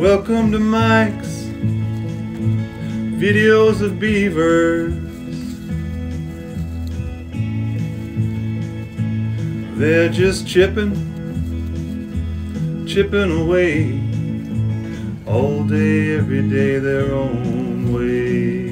Welcome to Mike's videos of beavers. They're just chipping away all day, every day, their own way.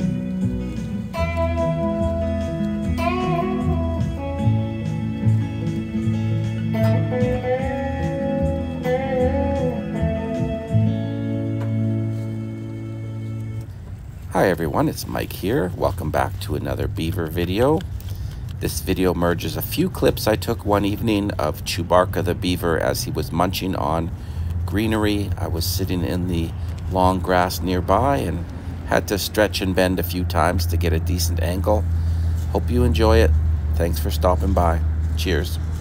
Hi everyone, it's Mike here. Welcome back to another beaver video. This video merges a few clips I took one evening of Chewbacca the beaver as he was munching on greenery. I was sitting in the long grass nearby and had to stretch and bend a few times to get a decent angle. Hope you enjoy it. Thanks for stopping by. Cheers.